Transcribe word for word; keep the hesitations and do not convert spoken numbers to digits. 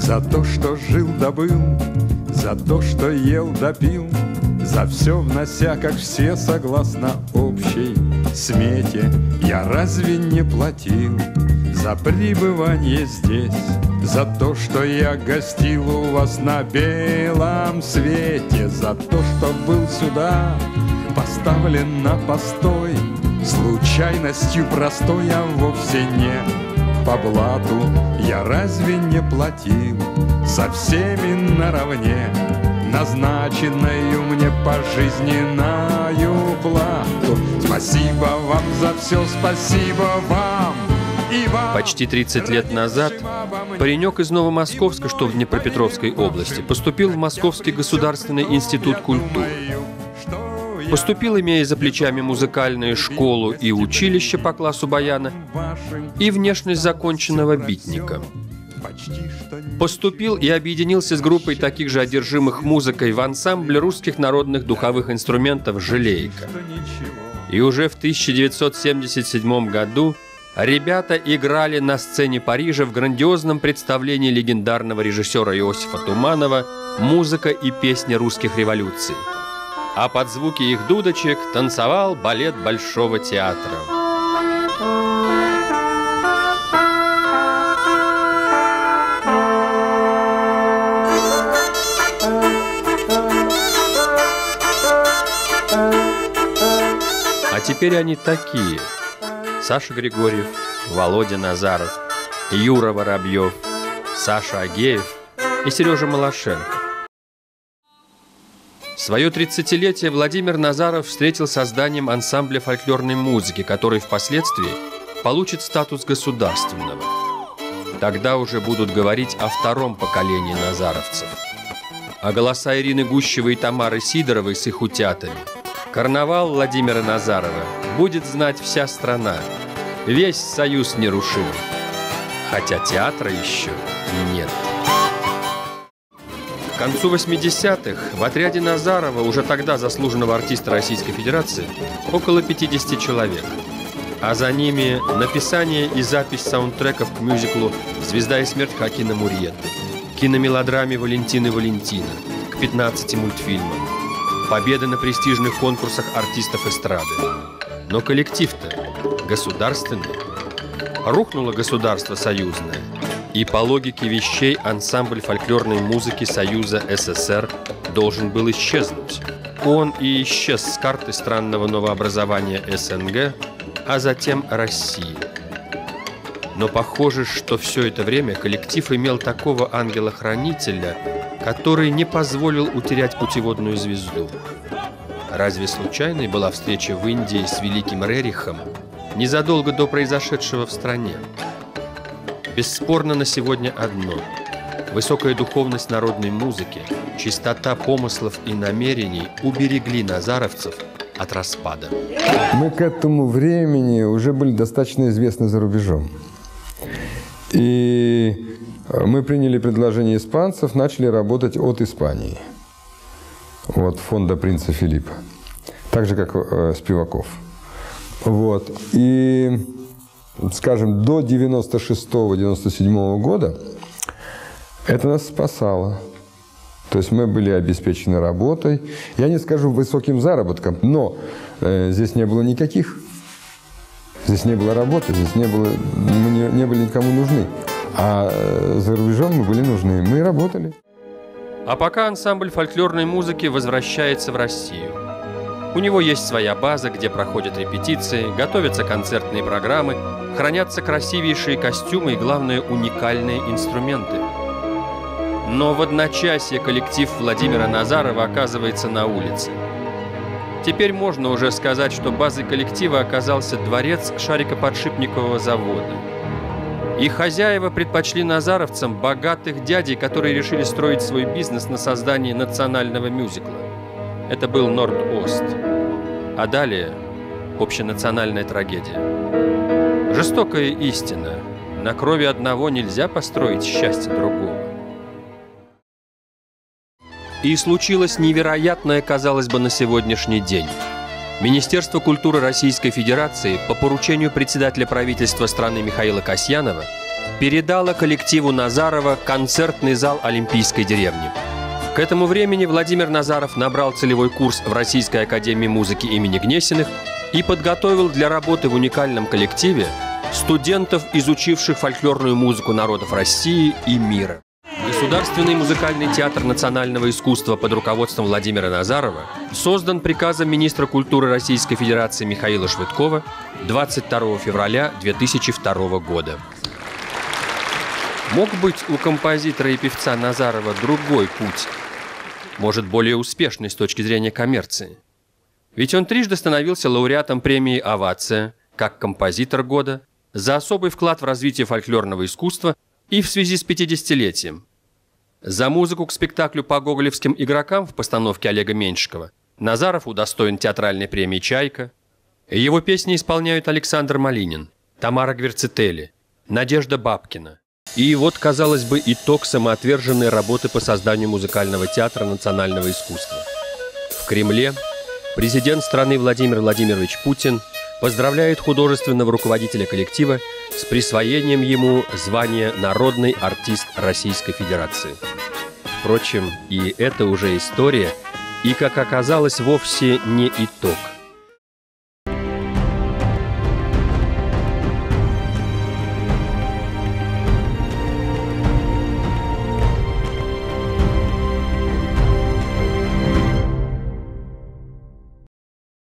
За то, что жил да был, за то, что ел да пил, за все внося, как все, согласно общей смете. Я разве не платил за пребывание здесь, за то, что я гостил у вас на белом свете, за то, что был сюда поставлен на постой, случайностью простой, а вовсе не по блату. Я разве не платил со всеми наравне назначенную мне пожизненную плату? Спасибо вам за все, спасибо вам и вам. Почти тридцать лет назад паренек из Новомосковска, что в Днепропетровской области, поступил в Московский государственный институт культуры. Поступил, имея за плечами музыкальную школу и училище по классу баяна и внешность законченного битника. Поступил и объединился с группой таких же одержимых музыкой в ансамбль русских народных духовых инструментов «Желейка». И уже в тысяча девятьсот семьдесят седьмом году ребята играли на сцене Парижа в грандиозном представлении легендарного режиссера Иосифа Туманова «Музыка и песни русских революций». А под звуки их дудочек танцевал балет Большого театра. А теперь они такие: Саша Григорьев, Володя Назаров, Юра Воробьев, Саша Агеев и Сережа Малашенко. Свое тридцатилетие Владимир Назаров встретил созданием ансамбля фольклорной музыки, который впоследствии получит статус государственного. Тогда уже будут говорить о втором поколении назаровцев. А голоса Ирины Гущевой и Тамары Сидоровой с их утятами карнавал Владимира Назарова будет знать вся страна, весь союз нерушим, хотя театра еще нет. К концу восьмидесятых в отряде Назарова, уже тогда заслуженного артиста Российской Федерации, около пятидесяти человек. А за ними написание и запись саундтреков к мюзиклу «Звезда и смерть» Хакина Мурьеты, киномелодраме Валентины Валентина, к пятнадцати мультфильмам, победы на престижных конкурсах артистов эстрады. Но коллектив-то государственный. Рухнуло государство союзное. И по логике вещей ансамбль фольклорной музыки Союза СССР должен был исчезнуть. Он и исчез с карты странного новообразования СНГ, а затем России. Но похоже, что все это время коллектив имел такого ангела-хранителя, который не позволил утерять путеводную звезду. Разве случайной была встреча в Индии с великим Рерихом незадолго до произошедшего в стране? Бесспорно на сегодня одно: высокая духовность народной музыки, чистота помыслов и намерений уберегли назаровцев от распада. Мы к этому времени уже были достаточно известны за рубежом. И мы приняли предложение испанцев, начали работать от Испании. Вот, фонда принца Филиппа. Так же, как э, Спиваков. Вот. И, скажем, до девяносто шестого — девяносто седьмого года это нас спасало. То есть мы были обеспечены работой. Я не скажу высоким заработком, но э, здесь не было никаких. Здесь не было работы, здесь не было, мы не, не были никому нужны. А э, за рубежом мы были нужны. Мы работали. А пока ансамбль фольклорной музыки возвращается в Россию. У него есть своя база, где проходят репетиции, готовятся концертные программы, хранятся красивейшие костюмы и, главное, уникальные инструменты. Но в одночасье коллектив Владимира Назарова оказывается на улице. Теперь можно уже сказать, что базой коллектива оказался дворец Шарикоподшипникового завода. И хозяева предпочли назаровцам богатых дядей, которые решили строить свой бизнес на создании национального мюзикла. Это был Норд-Ост. А далее общенациональная трагедия. Жестокая истина. На крови одного нельзя построить счастье другого. И случилось невероятное, казалось бы, на сегодняшний день. Министерство культуры Российской Федерации по поручению председателя правительства страны Михаила Касьянова передала коллективу Назарова концертный зал Олимпийской деревни. К этому времени Владимир Назаров набрал целевой курс в Российской академии музыки имени Гнесиных и подготовил для работы в уникальном коллективе студентов, изучивших фольклорную музыку народов России и мира. Государственный музыкальный театр национального искусства под руководством Владимира Назарова создан приказом министра культуры Российской Федерации Михаила Швыдкова двадцать второго февраля две тысячи второго года. Мог быть у композитора и певца Назарова другой путь, может, более успешный с точки зрения коммерции. Ведь он трижды становился лауреатом премии «Овация» как композитор года за особый вклад в развитие фольклорного искусства и в связи с пятидесятилетием. За музыку к спектаклю по гоголевским игрокам в постановке Олега Меньшикова Назаров удостоен театральной премии «Чайка». Его песни исполняют Александр Малинин, Тамара Гверцетели, Надежда Бабкина. И вот, казалось бы, итог самоотверженной работы по созданию музыкального театра национального искусства. В Кремле президент страны Владимир Владимирович Путин поздравляет художественного руководителя коллектива с присвоением ему звания «Народный артист Российской Федерации». Впрочем, и это уже история, и, как оказалось, вовсе не итог.